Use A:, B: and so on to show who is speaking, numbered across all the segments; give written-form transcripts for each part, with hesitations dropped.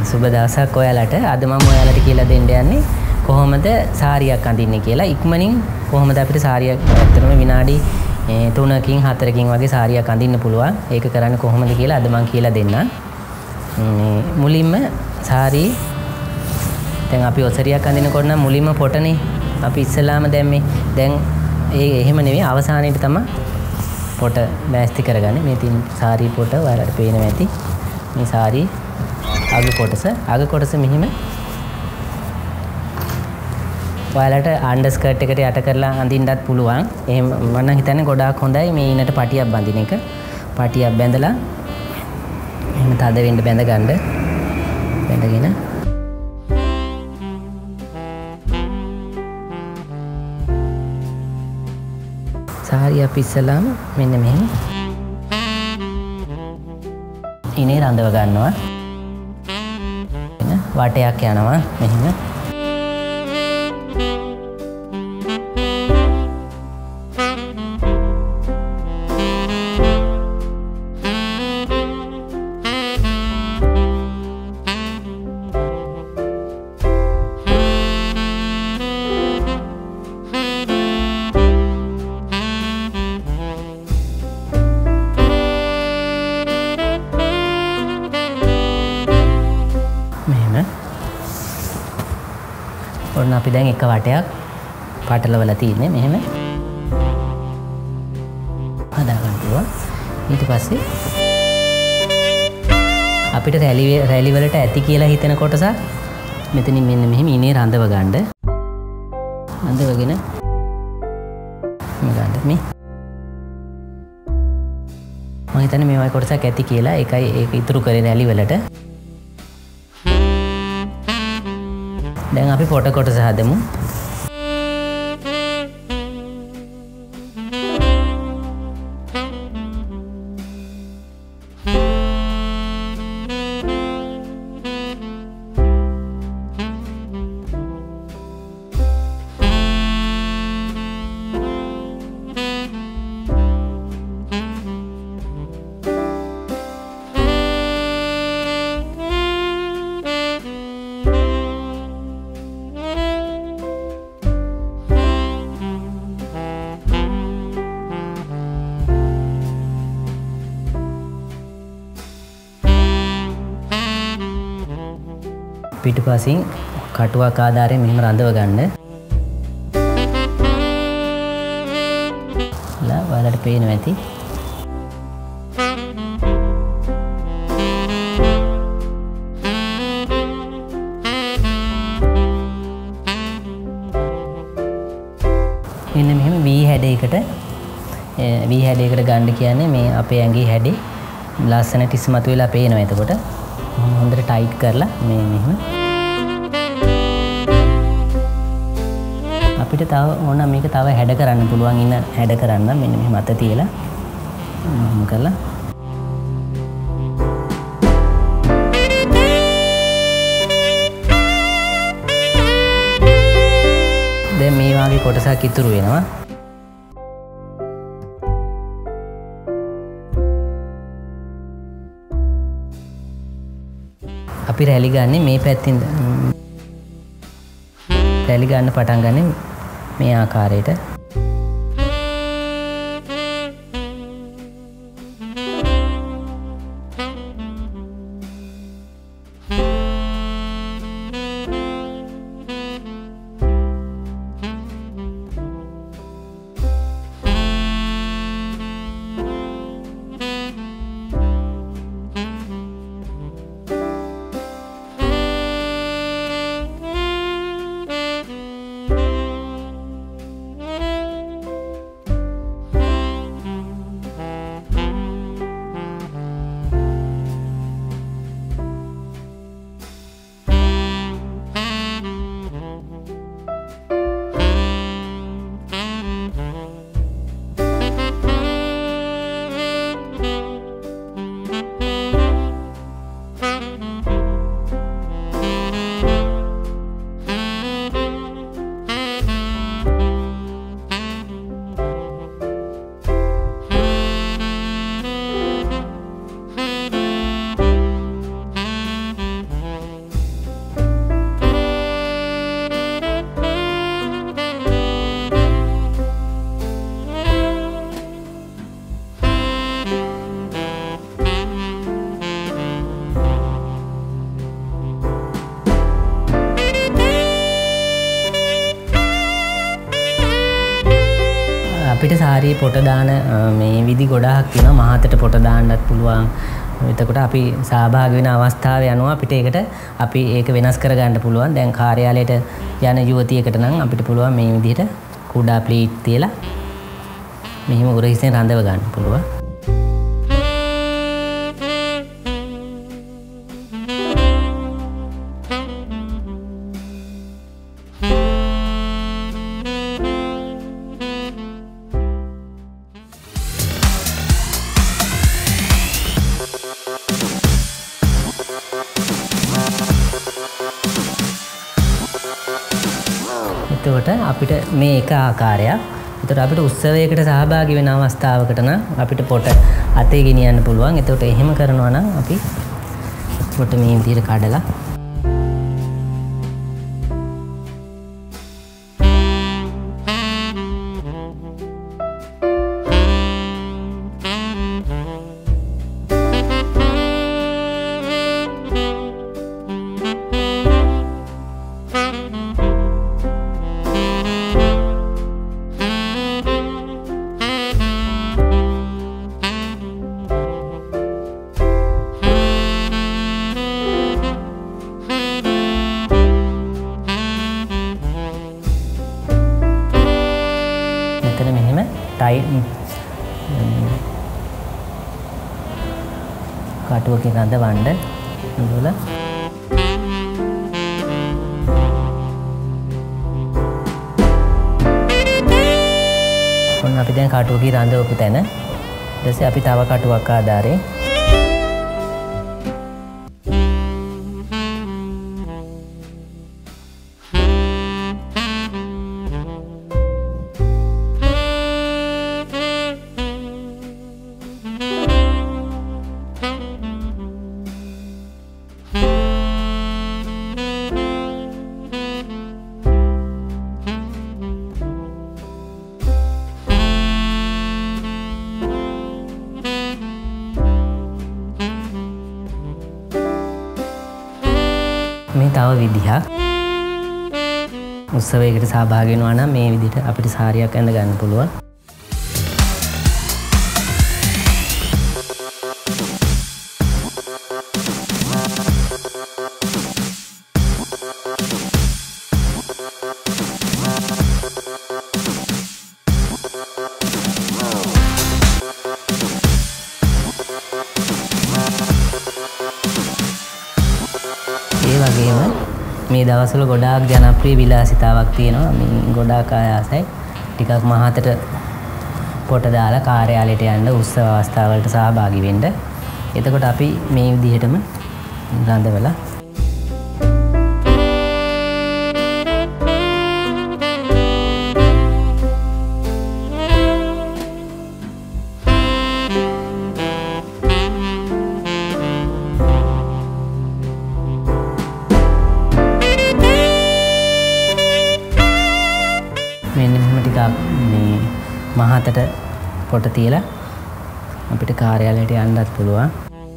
A: සුබ දවසක් ඔයාලට. අද මම ඔයාලට කියලා දෙන්න යන්නේ කොහොමද සාරියක් අඳින්නේ කියලා. ඉක්මනින් කොහොමද අපිට සාරියක් ඇත්තටම විනාඩි 3කින් 4කින් වගේ සාරියක් අඳින්න පුළුවන්. ඒක කරන්නේ කොහොමද කියලා අද මම කියලා දෙන්නම්. මුලින්ම සාරි දැන් අපි ඔසරියක් අඳිනකොට නම් මුලින්ම පොටනේ අපි ඉස්සලාම දැම්මේ. දැන් එහෙම නෙවෙයි අවසානයේදී තමයි පොට බෑස්ති කරගන්නේ. මේ තින් සාරි පොට ඔයාලට පේනවා ඇති. මේ සාරි අග කොටස මෙහිම ඔයාලට අන්ඩර්ස්කර්ට් එකට යට කරලා අඳින්නත් පුළුවන්. එහෙම මම හිතන්නේ ගොඩාක් හොඳයි මේ ඊනට පටියක් බඳින එක. පටියක් බැඳලා එහෙම තද වෙන්න බැඳ ගන්න. බැඳගෙන සාරිය අපි ඉස්සලාම මෙන්න මෙහෙම ඉනේ රඳව ගන්නවා. වටයක් යනවා මෙහෙම. ඔන්න අපි දැන් එක වටයක් පටලවලා තියන්නේ මෙහෙම හදාගන්න පුළුවන්. ඊට පස්සේ අපිට රැලි වලට ඇති කියලා හිතෙන කොටස මෙතනින් මෙන්න මෙහෙම ඉනේ රඳව ගන්න. රඳවගෙන මේ ගන්න මේ මම හිතන්නේ මේ වගේ කොටසක් ඇති කියලා. ඒකයි ඒක ඉතුරු කරේ රැලි වලට. දැන් අපි පොට කොටස හදමු. පිටුපසින් කටුවක් ආධාරයෙන් මෙහෙම රඳව ගන්න. ඔයාලට පේනවා ඇති. මෙන්න මෙහෙම V හැඩයකට ගන්න කියන්නේ මේ අපේ ඇඟේ හැඩේ ලස්සනට ඉස්මතු වෙලා පේනවා. එතකොට හොඳට ටයිට් කරලා මේ මෙහෙම අපිට තව ඕන මේක තව හැඩ කරන්න පුළුවන්. ඉන්න හැඩ කරන්න මෙන්න මෙහෙම අත තියලා මම කරලා දැන් මේ වගේ කොටසක් ඉතුරු වෙනවා. අපි රැලි ගන්නේ මේ පැත්තින් රැලි ගන්න පටන් ගන්නේ මේ ආකාරයට. සාරියේ පොට දාන මේ විදි ගොඩාක් තියෙනවා. මහතට පොට දාන්නත් පුළුවන්. එතකොට අපි සහභාගී වෙන අවස්ථාව යනවා අපිට ඒකට අපි ඒක වෙනස් කරගන්න පුළුවන්. දැන් කාර්යාලයට යන යුවතියකට නම් අපිට පුළුවන් මේ විදිහට කුඩා ප්ලීට් තියලා මෙහිම උරහිසෙන් රඳව ගන්න පුළුවන්. එතකොට අපිට මේ එක ආකාරයක්. එතකොට අපිට උත්සවයකට සහභාගී වෙන අවස්ථාවකට නම් අපිට පොට අතේ ගෙනියන්න පුළුවන්. එතකොට එහෙම කරනවා නම් අපි පොට මේ විදිහට කඩලා මෙහෙම ටයිට් කටුවකින් රඳවන්න නේද? ඔන්න අපි දැන් කටුවකින් රඳවපු තැන ඊට පස්සේ අපි තව කටුවක් ආධාරයෙන් මේ තව විදිහක් උත්සවයකට සහභාගී වෙනවා නම් මේ විදිහට අපිට සාරියක් ඇඳ ගන්න පුළුවන්. ඒ වගේම මේ දවස්වල ගොඩාක් ජනප්‍රිය විලාසිතාවක් තියෙනවා. මේ ගොඩාක් අය ආසයි ටිකක් මහතට පොට දාලා කාර්යාලයට යන්න උත්සව අවස්ථාවලට සහභාගී වෙන්න. එතකොට අපි මේ විදිහටම රඳවලා මෙන්න මෙහෙම ටිකක් මේ මහතට පොට තියලා අපිට කාර්යාලයට යන්නත් පුළුවන්.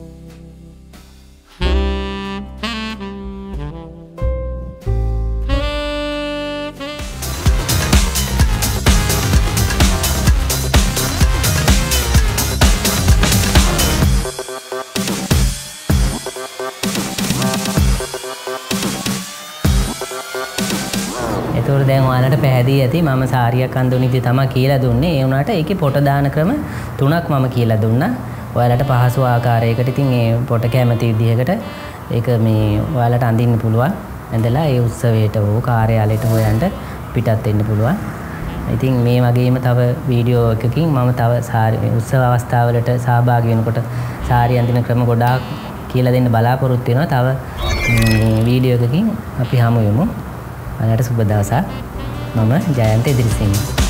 A: එතකොට දැන් ඔයාලට පැහැදිලි ඇති මම සාරියක් අඳින විදිහ තමයි කියලා දුන්නේ. ඒ වුණාට ඒකේ පොට දාන ක්‍රම 3ක් මම කියලා දුන්නා. ඔයාලට පහසු ආකාරයකට ඉතින් ඒ පොට කැමති විදිහකට ඒක මේ ඔයාලට අඳින්න පුළුවන්. ඇඳලා ඒ උත්සවයට හෝ කාර්යාලයට හෝ යන්න පිටත් වෙන්න පුළුවන්. ඉතින් මේ වගේම තව වීඩියෝ එකකින් මම තව උත්සව අවස්ථාවලට සහභාගී වෙනකොට සාරිය අඳින ක්‍රම ගොඩාක් කියලා දෙන්න බලාපොරොත්තු වෙනවා. තව වීඩියෝ එකකින් අපි හමු වෙමු. ඔයාලට සුබ දවසක්. මම ජයන්ත ඉදිරිසිංහ.